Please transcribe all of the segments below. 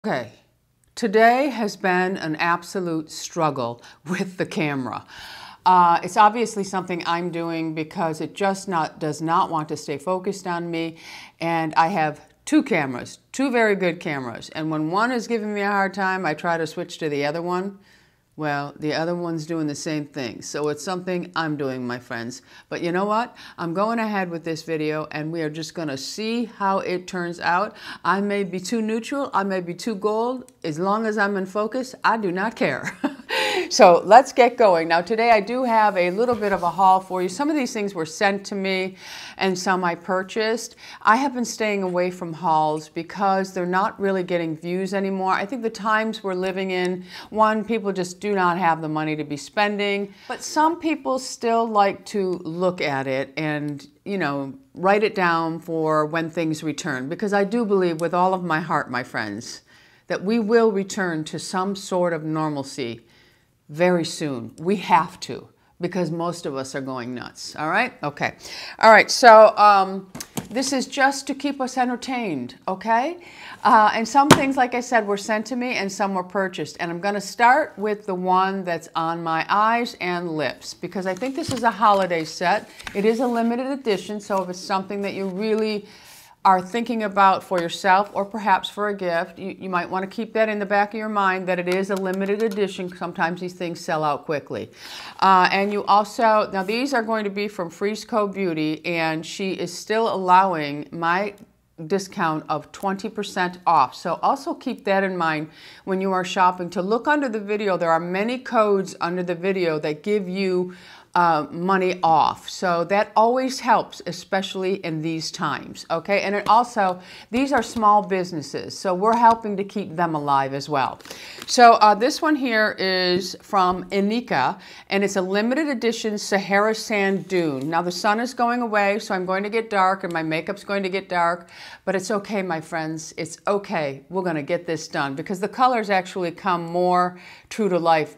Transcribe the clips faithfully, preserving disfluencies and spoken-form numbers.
Okay, today has been an absolute struggle with the camera. Uh, it's obviously something I'm doing because it just not does not want to stay focused on me, and I have two cameras, two very good cameras, and when one is giving me a hard time, I try to switch to the other one. Well, the other one's doing the same thing. So it's something I'm doing, my friends. But you know what? I'm going ahead with this video and we are just going to see how it turns out. I may be too neutral. I may be too gold. As long as I'm in focus, I do not care. So let's get going. Now today I do have a little bit of a haul for you. Some of these things were sent to me and some I purchased. I have been staying away from hauls because they're not really getting views anymore. I think the times we're living in, one, people just do not have the money to be spending, but some people still like to look at it and, you know, write it down for when things return, because I do believe with all of my heart, my friends, that we will return to some sort of normalcy very soon. We have to, because most of us are going nuts. All right? Okay. All right. So um, this is just to keep us entertained. Okay? Uh, and some things, like I said, were sent to me and some were purchased. And I'm going to start with the one that's on my eyes and lips, because I think this is a holiday set. It is a limited edition. So if it's something that you really are thinking about for yourself or perhaps for a gift, you, you might want to keep that in the back of your mind that it is a limited edition. Sometimes these things sell out quickly. Uh, and you also, now these are going to be from Freezco Beauty, and she is still allowing my discount of twenty percent off. So also keep that in mind when you are shopping. To look under the video, there are many codes under the video that give you Uh, money off. So that always helps, especially in these times, okay? And it also, these are small businesses, so we're helping to keep them alive as well. So uh, this one here is from Inika, and it's a limited edition Sahara Sand Dune. Now the sun is going away, so I'm going to get dark and my makeup's going to get dark, but it's okay, my friends. It's okay. We're going to get this done because the colors actually come more true to life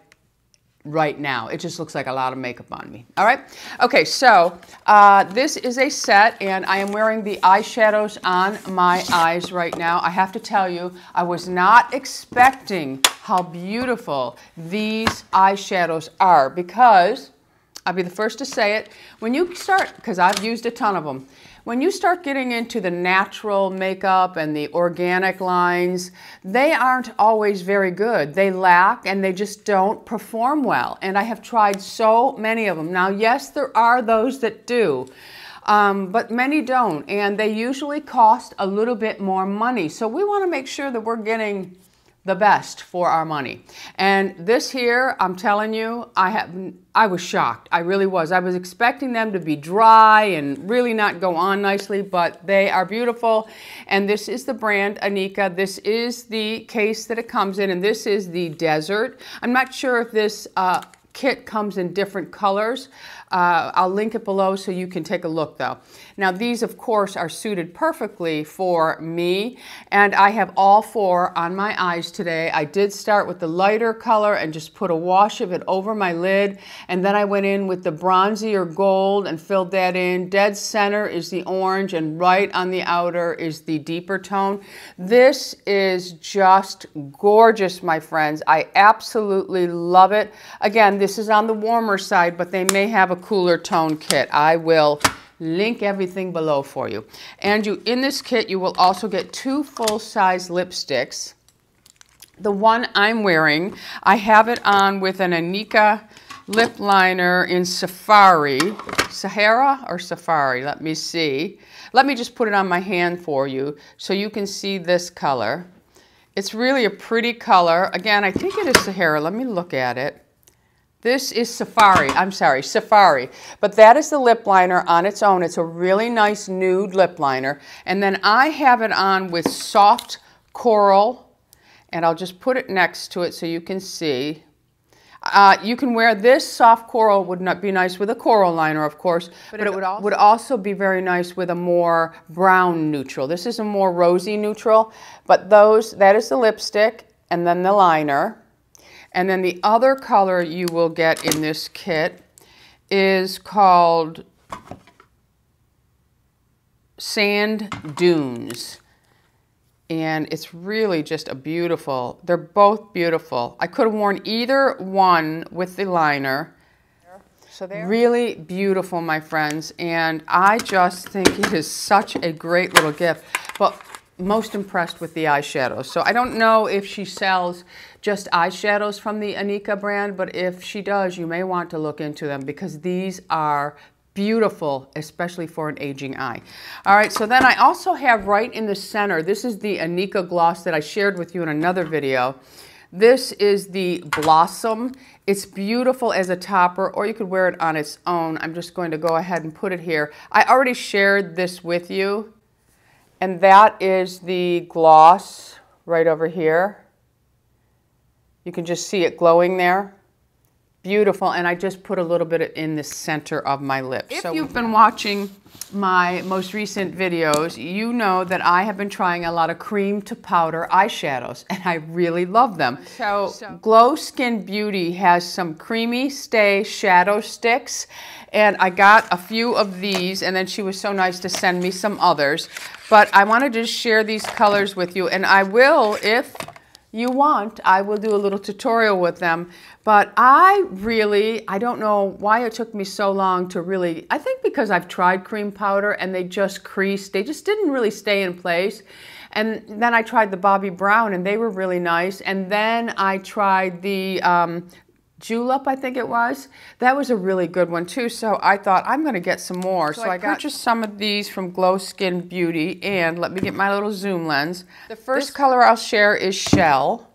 right now. It just looks like a lot of makeup on me. All right. Okay. So uh, this is a set, and I am wearing the eyeshadows on my eyes right now. I have to tell you, I was not expecting how beautiful these eyeshadows are, because I'll be the first to say it. When you start, because I've used a ton of them, when you start getting into the natural makeup and the organic lines, they aren't always very good. They lack and they just don't perform well. And I have tried so many of them. Now, yes, there are those that do, um, but many don't. And they usually cost a little bit more money. So we want to make sure that we're getting the best for our money. And this here, I'm telling you, I have, I was shocked. I really was. I was expecting them to be dry and really not go on nicely, but they are beautiful. And this is the brand Inika. This is the case that it comes in, and this is the Desert. I'm not sure if this uh, kit comes in different colors. Uh, I'll link it below so you can take a look though. Now these of course are suited perfectly for me, and I have all four on my eyes today. I did start with the lighter color and just put a wash of it over my lid, and then I went in with the bronzier gold and filled that in. Dead center is the orange, and right on the outer is the deeper tone. This is just gorgeous, my friends. I absolutely love it. Again, this is on the warmer side, but they may have a cooler tone kit. I will link everything below for you. And you, in this kit, you will also get two full-size lipsticks. The one I'm wearing, I have it on with an Inika lip liner in Safari. Sahara or Safari? Let me see. Let me just put it on my hand for you so you can see this color. It's really a pretty color. Again, I think it is Sahara. Let me look at it. This is Safari, I'm sorry, Safari. But that is the lip liner on its own. It's a really nice nude lip liner. And then I have it on with Soft Coral, and I'll just put it next to it so you can see. Uh, you can wear this Soft Coral, would not be nice with a coral liner, of course, but, but it would also, would also be very nice with a more brown neutral. This is a more rosy neutral, but those, that is the lipstick, and then the liner. And then the other color you will get in this kit is called Sand Dunes. And it's really just a beautiful, they're both beautiful. I could have worn either one with the liner. So they're really beautiful, my friends. And I just think it is such a great little gift. But most impressed with the eyeshadows. So I don't know if she sells just eyeshadows from the Anika brand, but if she does, you may want to look into them because these are beautiful, especially for an aging eye. All right, so then I also have right in the center, this is the Anika gloss that I shared with you in another video. This is the Blossom. It's beautiful as a topper, or you could wear it on its own. I'm just going to go ahead and put it here. I already shared this with you, and that is the gloss right over here. You can just see it glowing there. Beautiful, and I just put a little bit in the center of my lips. If so, you've been watching my most recent videos, you know that I have been trying a lot of cream to powder eyeshadows, and I really love them. So, so Glow Skin Beauty has some Creamy Stay shadow sticks, and I got a few of these, and then she was so nice to send me some others. But I wanted to share these colors with you, and I will, if you want, I will do a little tutorial with them. But I really, I don't know why it took me so long to really, I think because I've tried cream powder and they just creased, they just didn't really stay in place. And then I tried the Bobbi Brown and they were really nice. And then I tried the um, Julep, I think it was. That was a really good one too. So I thought I'm gonna get some more. So, so I, I purchased some of these from Glow Skin Beauty, and let me get my little zoom lens. The first this color I'll share is Shell.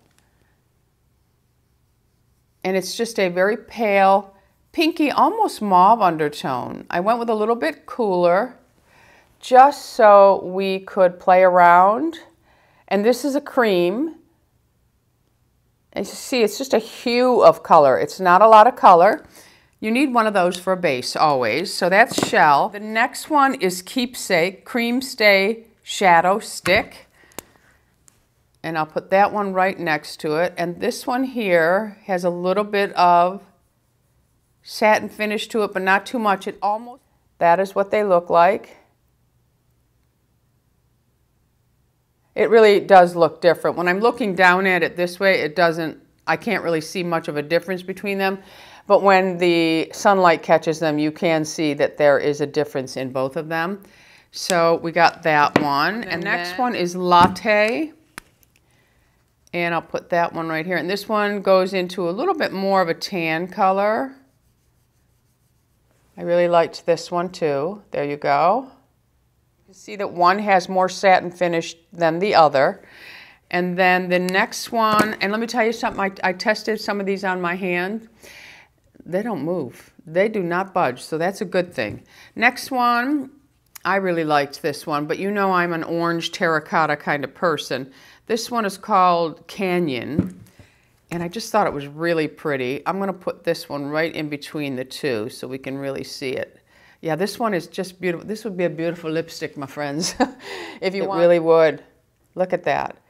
And it's just a very pale, pinky, almost mauve undertone. I went with a little bit cooler, just so we could play around. And this is a cream. And you see, it's just a hue of color. It's not a lot of color. You need one of those for a base always. So that's Shell. The next one is Keepsake Cream Stay Shadow Stick. And I'll put that one right next to it. And this one here has a little bit of satin finish to it, but not too much. It almost, that is what they look like. It really does look different. When I'm looking down at it this way, it doesn't, I can't really see much of a difference between them. But when the sunlight catches them, you can see that there is a difference in both of them. So we got that one. And, and next then, one is Latte. And I'll put that one right here. And this one goes into a little bit more of a tan color. I really liked this one too. There you go. You see that one has more satin finish than the other. And then the next one, and let me tell you something, I, I tested some of these on my hand. They don't move. They do not budge, so that's a good thing. Next one, I really liked this one, but you know I'm an orange terracotta kind of person. This one is called Canyon, and I just thought it was really pretty. I'm gonna put this one right in between the two so we can really see it. Yeah, this one is just beautiful. This would be a beautiful lipstick, my friends, if you it want. It really would. Look at that.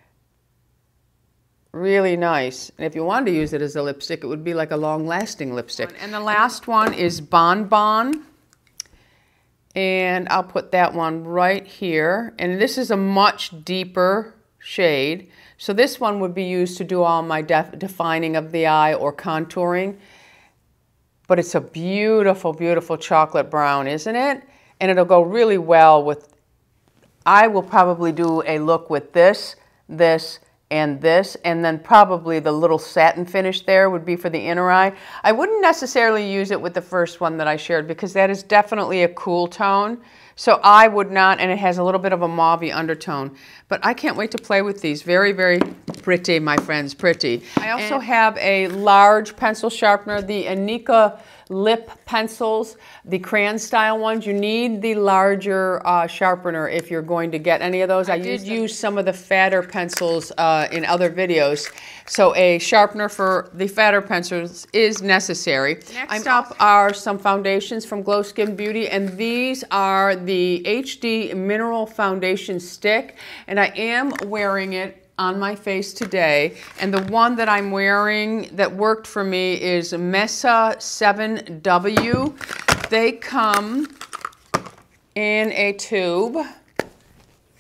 Really nice. And if you wanted to use it as a lipstick, it would be like a long-lasting lipstick. And the last one is Bon Bon. And I'll put that one right here. And this is a much deeper shade. So this one would be used to do all my def defining of the eye or contouring. But it's a beautiful, beautiful chocolate brown, isn't it? And it'll go really well with, I will probably do a look with this, this, and this, and then probably the little satin finish there would be for the inner eye. I wouldn't necessarily use it with the first one that I shared because that is definitely a cool tone. So I would not, and it has a little bit of a mauve-y undertone. But I can't wait to play with these. Very, very pretty, my friends, pretty. I also and have a large pencil sharpener, the Anika lip pencils, the crayon style ones. You need the larger uh, sharpener if you're going to get any of those. I, I did use some of the fatter pencils uh, in other videos. So a sharpener for the fatter pencils is necessary. Next up are some foundations from Glow Skin Beauty, and these are the H D Mineral Foundation Stick, and I am wearing it on my face today, and the one that I'm wearing that worked for me is Mesa seven W. They come in a tube,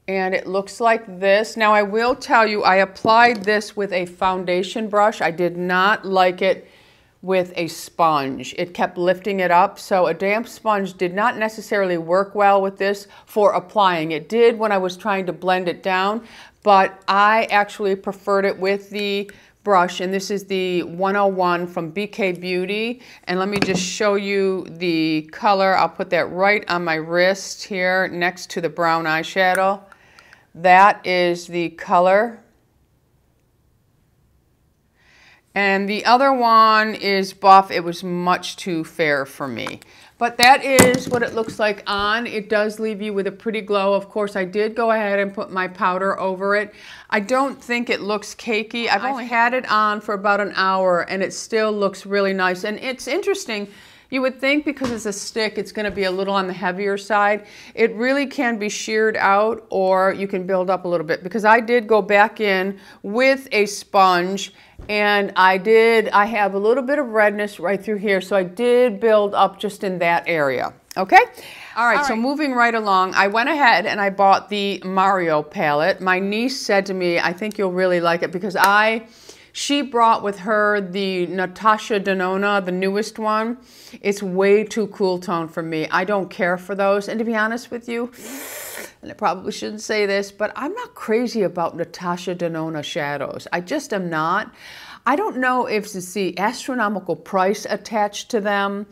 And it looks like this. Now I will tell you, I applied this with a foundation brush. I did not like it with a sponge. It kept lifting it up. So a damp sponge did not necessarily work well with this for applying. It did when I was trying to blend it down, but I actually preferred it with the brush, and this is the one oh one from B K Beauty. And let me just show you the color. I'll put that right on my wrist here next to the brown eyeshadow. That is the color. And the other one is buff. It was much too fair for me. But that is what it looks like on. It does leave you with a pretty glow. Of course, I did go ahead and put my powder over it. I don't think it looks cakey. I've only had it on for about an hour and it still looks really nice. And it's interesting. You would think because it's a stick, it's going to be a little on the heavier side. It really can be sheared out, or you can build up a little bit, because I did go back in with a sponge and I did, I have a little bit of redness right through here, so I did build up just in that area. Okay? All right, All right, so moving right along, I went ahead and I bought the Mario palette. My niece said to me, I think you'll really like it, because I... She brought with her the Natasha Denona, the newest one. It's way too cool tone for me. I don't care for those. And to be honest with you, and I probably shouldn't say this, but I'm not crazy about Natasha Denona shadows. I just am not. I don't know if it's the astronomical price attached to them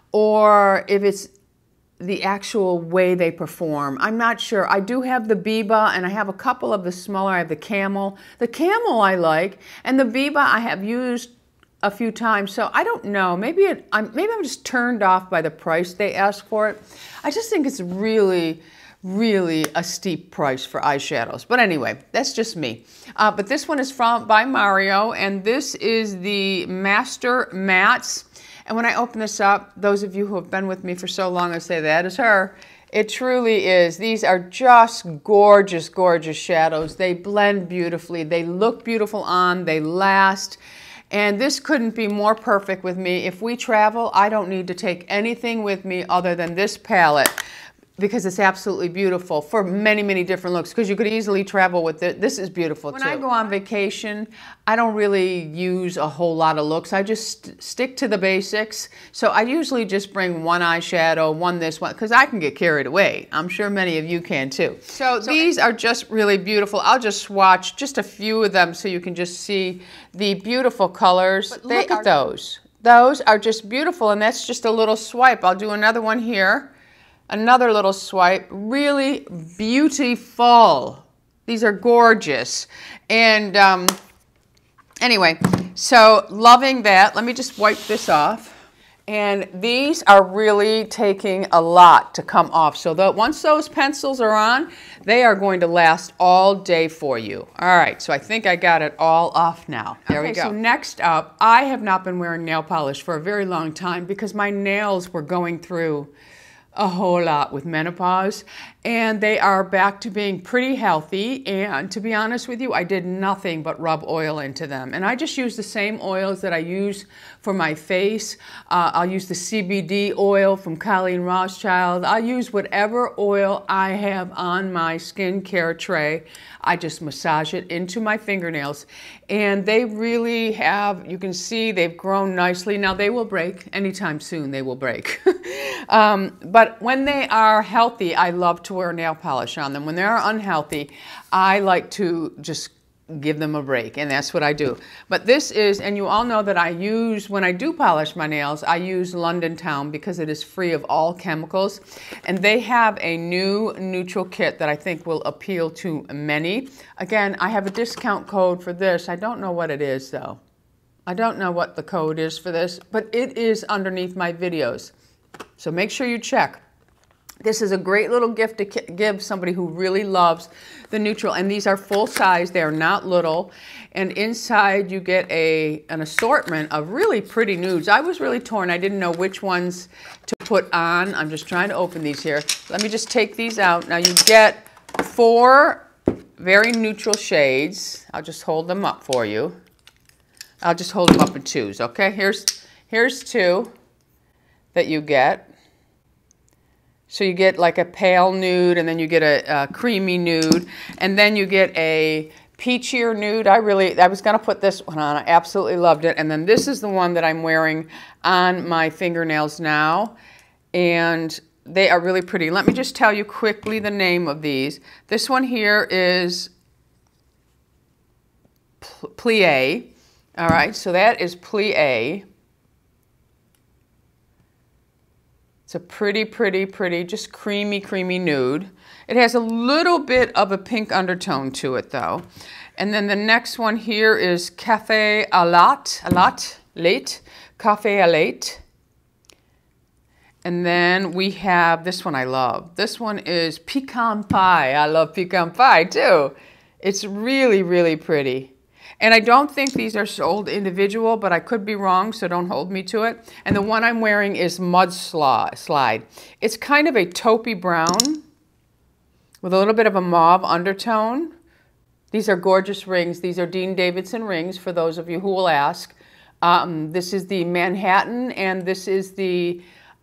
or if it's the actual way they perform. I'm not sure. I do have the Biba, and I have a couple of the smaller. I have the Camel. The Camel I like, and the Biba I have used a few times, so I don't know. Maybe it, I'm, maybe I'm just turned off by the price they ask for it. I just think it's really, really a steep price for eyeshadows. But anyway, that's just me. Uh, but this one is from by Mario, and this is the Master Mattes. And when I open this up, those of you who have been with me for so long, I say, that is her. It truly is. These are just gorgeous, gorgeous shadows. They blend beautifully. They look beautiful on. They last. And this couldn't be more perfect with me. If we travel, I don't need to take anything with me other than this palette, because it's absolutely beautiful for many, many different looks, because you could easily travel with it. This is beautiful too. When I go on vacation, I don't really use a whole lot of looks. I just stick to the basics. So I usually just bring one eyeshadow, one this, one, because I can get carried away. I'm sure many of you can too. So, so these are just really beautiful. I'll just swatch just a few of them so you can just see the beautiful colors. But look at those. Those are just beautiful, and that's just a little swipe. I'll do another one here. Another little swipe. Really beautiful. These are gorgeous. And um, anyway, so loving that. Let me just wipe this off. And these are really taking a lot to come off. So that once those pencils are on, they are going to last all day for you. All right, so I think I got it all off now. There okay, we go. So next up, I have not been wearing nail polish for a very long time because my nails were going through a whole lot with menopause, and they are back to being pretty healthy. And to be honest with you, I did nothing but rub oil into them, and I just use the same oils that I use for my face. uh, I'll use the C B D oil from Colleen Rothschild. I'll use whatever oil I have on my skincare tray. I just massage it into my fingernails, and they really have, you can see they've grown nicely. Now they will break anytime soon. They will break. um, but when they are healthy, I love to wear nail polish on them. When they're unhealthy, I like to just give them a break, and that's what I do. But this is, and you all know that I use, when I do polish my nails, I use London Town because it is free of all chemicals, and they have a new neutral kit that I think will appeal to many. Again, I have a discount code for this. I don't know what it is though. I don't know what the code is for this, but it is underneath my videos. So make sure you check. This is a great little gift to give somebody who really loves the neutral. And these are full size. They are not little. And inside you get a, an assortment of really pretty nudes. I was really torn. I didn't know which ones to put on. I'm just trying to open these here. Let me just take these out. Now you get four very neutral shades. I'll just hold them up for you. I'll just hold them up in twos, okay? Here's, here's two that you get. So you get like a pale nude, and then you get a, a creamy nude, and then you get a peachier nude. I really, I was gonna put this one on. I absolutely loved it. And then this is the one that I'm wearing on my fingernails now. And they are really pretty. Let me just tell you quickly the name of these. This one here is Plie. All right, so that is Plie. It's a pretty, pretty, pretty, just creamy, creamy nude. It has a little bit of a pink undertone to it, though. And then the next one here is Café à Latte, à Latte, Late, Café à Late. And then we have this one I love. This one is Pecan Pie. I love pecan pie, too. It's really, really pretty. And I don't think these are sold individual, but I could be wrong, so don't hold me to it. And the one I'm wearing is Mud Slide. It's kind of a taupey brown with a little bit of a mauve undertone. These are gorgeous rings. These are Dean Davidson rings, for those of you who will ask. Um, this is the Manhattan, and this is the...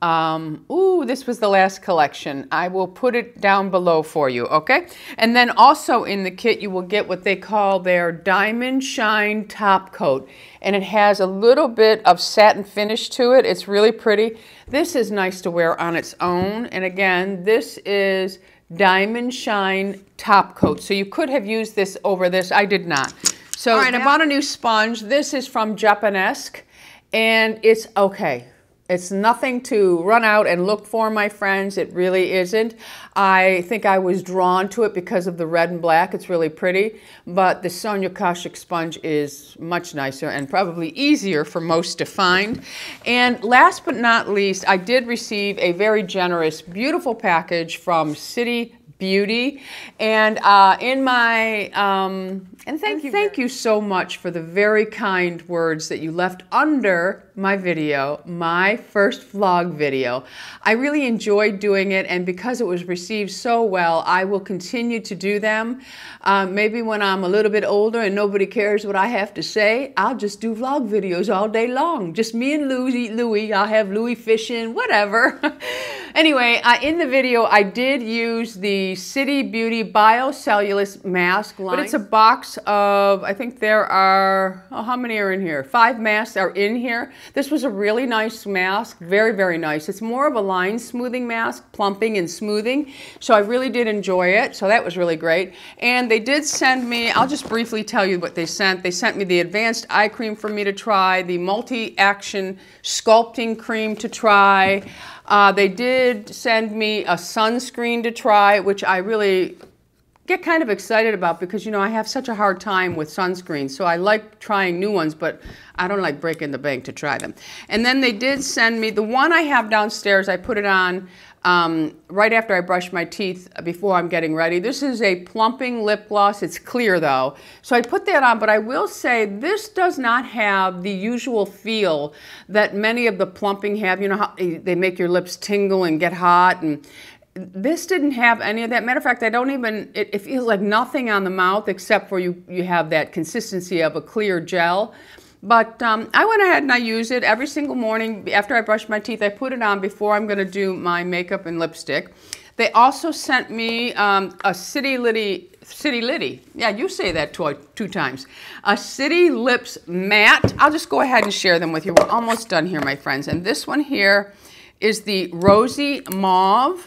Um, ooh, this was the last collection. I will put it down below for you, okay? And then also in the kit, you will get what they call their Diamond Shine Top Coat. And it has a little bit of satin finish to it. It's really pretty. This is nice to wear on its own. And again, this is Diamond Shine Top Coat. So you could have used this over this. I did not. So all right, I bought a new sponge. This is from Japanesque. And it's okay. It's nothing to run out and look for, my friends. It really isn't. I think I was drawn to it because of the red and black. It's really pretty. But the Sonia Kashuk sponge is much nicer and probably easier for most to find. And last but not least, I did receive a very generous, beautiful package from City Beauty. And uh, in my, um, and thank and you, thank you so much for the very kind words that you left under my video, my first vlog video. I really enjoyed doing it, and because it was received so well, I will continue to do them. Uh, maybe when I'm a little bit older and nobody cares what I have to say, I'll just do vlog videos all day long. Just me and Louie, Louie. I'll have Louie fishing, whatever. Anyway, uh, in the video, I did use the City Beauty Biocellulose Mask line. But it's a box of, I think there are, oh, how many are in here? Five masks are in here. This was a really nice mask, very, very nice. It's more of a line smoothing mask, plumping and smoothing. So I really did enjoy it. So that was really great. And they did send me, I'll just briefly tell you what they sent. They sent me the advanced eye cream for me to try, the multi-action sculpting cream to try. Uh, they did send me a sunscreen to try, which I really get kind of excited about because, you know, I have such a hard time with sunscreen. So I like trying new ones, but I don't like breaking the bank to try them. And then they did send me, the one I have downstairs, I put it on um, right after I brush my teeth before I'm getting ready. This is a plumping lip gloss. It's clear though. So I put that on, but I will say this does not have the usual feel that many of the plumping have. You know how they make your lips tingle and get hot, and this didn't have any of that. Matter of fact, I don't even, it, it feels like nothing on the mouth except for you, you have that consistency of a clear gel. But um, I went ahead and I use it every single morning. After I brush my teeth, I put it on before I'm gonna do my makeup and lipstick. They also sent me um, a City Liddy, City Liddy, yeah, you say that two, two times. A City Lips Matte. I'll just go ahead and share them with you. We're almost done here, my friends. And this one here is the Rosy Mauve.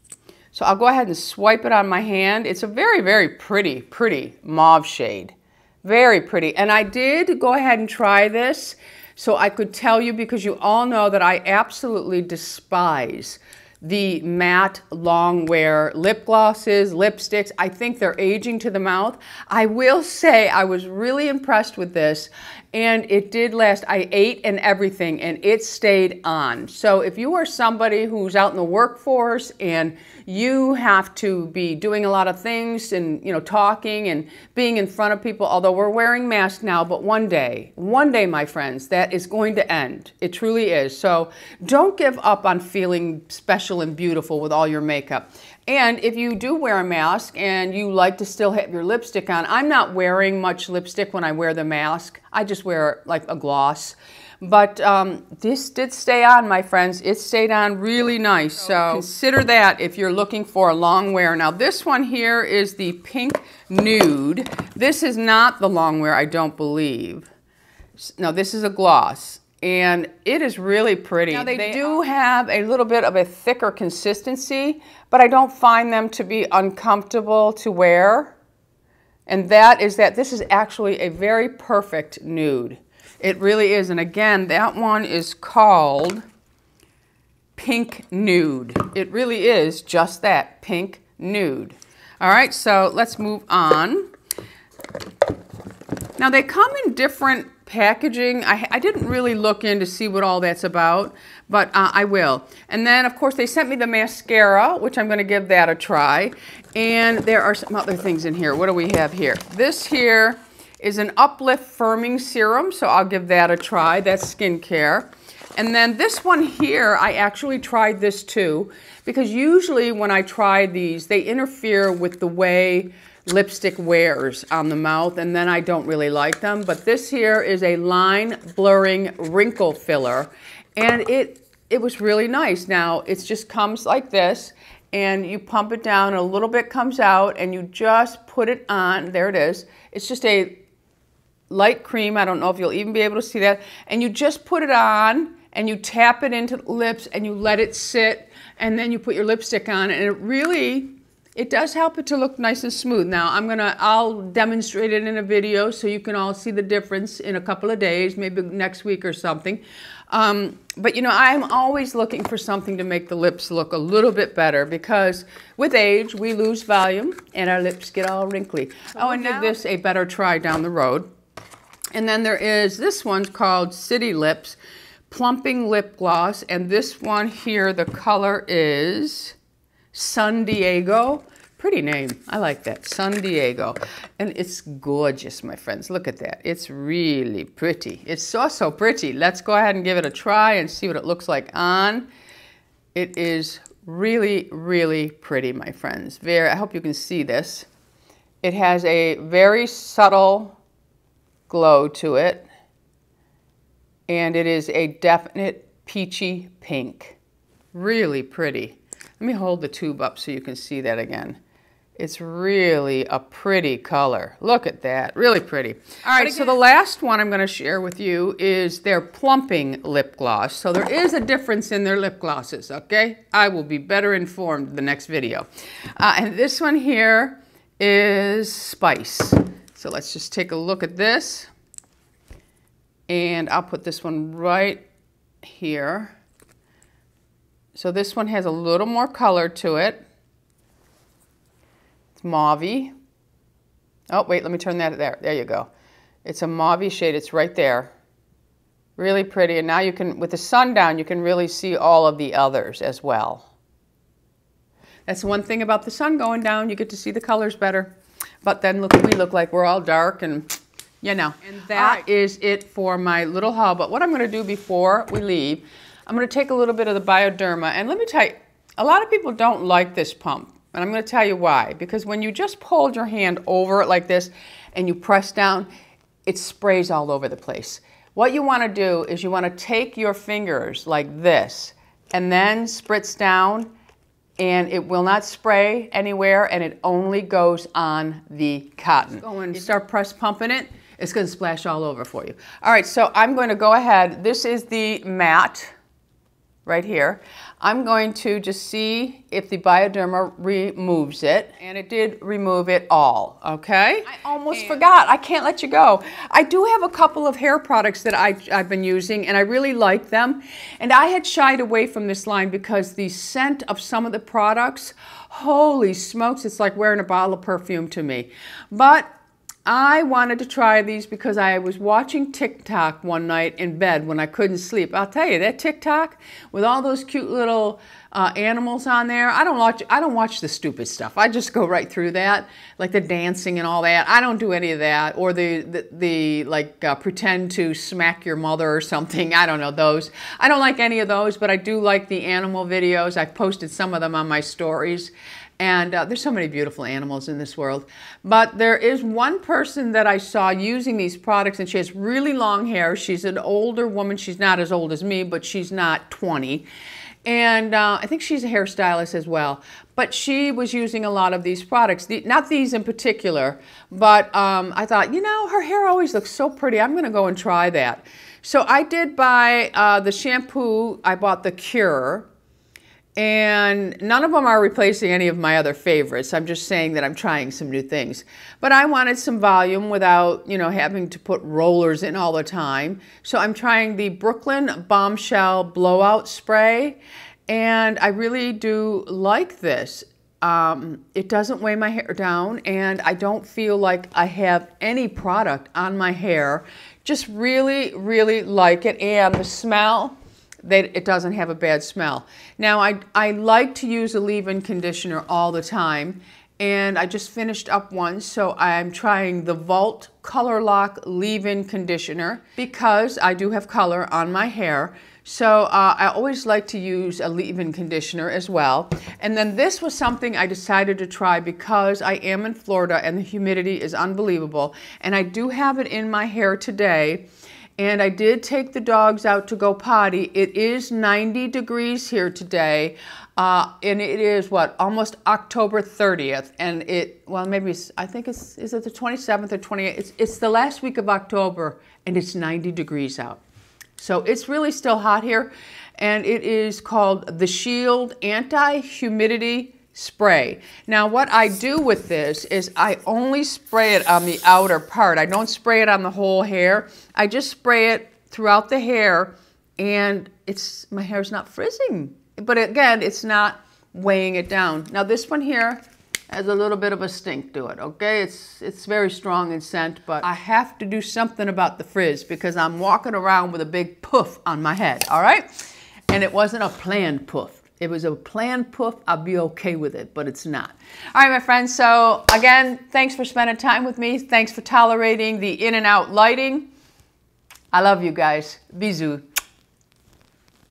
So I'll go ahead and swipe it on my hand. It's a very, very pretty, pretty mauve shade. Very pretty. And I did go ahead and try this so I could tell you, because you all know that I absolutely despise the matte long wear lip glosses, lipsticks. I think they're aging to the mouth. I will say I was really impressed with this, and it did last. I ate and everything, and it stayed on. So if you are somebody who's out in the workforce and you have to be doing a lot of things and, you know, talking and being in front of people, although we're wearing masks now, but one day, one day, my friends, that is going to end. It truly is. So don't give up on feeling special and beautiful with all your makeup. And if you do wear a mask and you like to still have your lipstick on, I'm not wearing much lipstick when I wear the mask. I just wear like a gloss. But um, this did stay on, my friends. It stayed on really nice. So consider that if you're looking for a long wear. Now this one here is the Pink Nude. This is not the long wear, I don't believe. No, this is a gloss. And it is really pretty. Now they, they do have a little bit of a thicker consistency, but I don't find them to be uncomfortable to wear. And that is that this is actually a very perfect nude. It really is. And again, that one is called Pink Nude. It really is just that, Pink Nude. All right, so let's move on. Now they come in different packaging. I, I didn't really look in to see what all that's about, but uh, I will. And then, of course, they sent me the mascara, which I'm going to give that a try. And there are some other things in here. What do we have here? This here is an Uplift Firming Serum, so I'll give that a try. That's skincare. And then this one here, I actually tried this too, because usually when I try these, they interfere with the way lipstick wears on the mouth, and then I don't really like them. But this here is a line blurring wrinkle filler, and it it was really nice. Now it just comes like this, and you pump it down, and a little bit comes out, and you just put it on. There it is. It's just a light cream. I don't know if you'll even be able to see that. And you just put it on, and you tap it into the lips, and you let it sit, and then you put your lipstick on, and it really, it does help it to look nice and smooth. Now I'm gonna, I'll demonstrate it in a video so you can all see the difference in a couple of days, maybe next week or something. Um, but you know, I'm always looking for something to make the lips look a little bit better, because with age we lose volume and our lips get all wrinkly. Oh, and give this a better try down the road. And then there is, this one's called City Lips Plumping Lip Gloss, and this one here, the color is San Diego. Pretty name. I like that. San Diego. And it's gorgeous, my friends. Look at that. It's really pretty. It's so, so pretty. Let's go ahead and give it a try and see what it looks like on. It is really, really pretty, my friends. Very, I hope you can see this. It has a very subtle glow to it, and it is a definite peachy pink. Really pretty. Let me hold the tube up so you can see that again. It's really a pretty color. Look at that, really pretty. All right, so the last one I'm going to share with you is their plumping lip gloss. So there is a difference in their lip glosses, okay? I will be better informed in the next video. Uh, and this one here is Spice. So let's just take a look at this. And I'll put this one right here. So this one has a little more color to it. It's mauve-y. Oh, wait, let me turn that there. There you go. It's a mauve-y shade. It's right there. Really pretty. And now you can, with the sun down, you can really see all of the others as well. That's one thing about the sun going down. You get to see the colors better. But then look, we look like we're all dark and, you know. And that right. is it for my little haul. But what I'm going to do before we leave, I'm going to take a little bit of the Bioderma. And let me tell you, a lot of people don't like this pump. And I'm going to tell you why. Because when you just hold your hand over it like this and you press down, it sprays all over the place. What you want to do is you want to take your fingers like this and then spritz down, and it will not spray anywhere, and it only goes on the cotton. Go and start press pumping it. It's going to splash all over for you. All right, so I'm going to go ahead. This is the matte right here. I'm going to just see if the Bioderma removes it, and it did remove it all, okay? I almost and forgot. I can't let you go. I do have a couple of hair products that I, I've been using, and I really like them. And I had shied away from this line because the scent of some of the products, holy smokes, it's like wearing a bottle of perfume to me. But I wanted to try these because I was watching TikTok one night in bed when I couldn't sleep. I'll tell you, that TikTok with all those cute little uh, animals on there, I don't watch I don't watch the stupid stuff. I just go right through that, like the dancing and all that. I don't do any of that, or the, the, the like uh, pretend to smack your mother or something. I don't know those. I don't like any of those, but I do like the animal videos. I've posted some of them on my stories. And uh, there's so many beautiful animals in this world. But there is one person that I saw using these products, and she has really long hair. She's an older woman. She's not as old as me, but she's not twenty. And uh, I think she's a hairstylist as well. But she was using a lot of these products, the, not these in particular, but um, I thought, you know, her hair always looks so pretty. I'm going to go and try that. So I did buy uh, the shampoo. I bought the Cure. And none of them are replacing any of my other favorites. I'm just saying that I'm trying some new things. But I wanted some volume without, you know, having to put rollers in all the time. So I'm trying the Brooklyn Bombshell Blowout Spray. And I really do like this. Um, it doesn't weigh my hair down, and I don't feel like I have any product on my hair. Just really, really like it. And the smell, They, it doesn't have a bad smell. Now, I, I like to use a leave-in conditioner all the time, and I just finished up one, so I'm trying the Vault Color Lock leave-in conditioner because I do have color on my hair. So uh, I always like to use a leave-in conditioner as well. And then this was something I decided to try because I am in Florida and the humidity is unbelievable. And I do have it in my hair today. And I did take the dogs out to go potty. It is ninety degrees here today. Uh, and it is, what, almost October thirtieth. And it, well, maybe, it's, I think it's, is it the twenty-seventh or twenty-eighth? It's, it's the last week of October, and it's ninety degrees out. So it's really still hot here. And it is called the Shield Anti-Humidity Spray. Now, what I do with this is I only spray it on the outer part. I don't spray it on the whole hair. I just spray it throughout the hair, and it's my hair's not frizzing. But again, it's not weighing it down. Now, this one here has a little bit of a stink to it, okay? It's, it's very strong in scent, but I have to do something about the frizz because I'm walking around with a big poof on my head, all right? And it wasn't a planned poof. If it was a planned poof, I'd be okay with it, but it's not. All right, my friends, so again, thanks for spending time with me. Thanks for tolerating the in and out lighting. I love you guys. Bisous.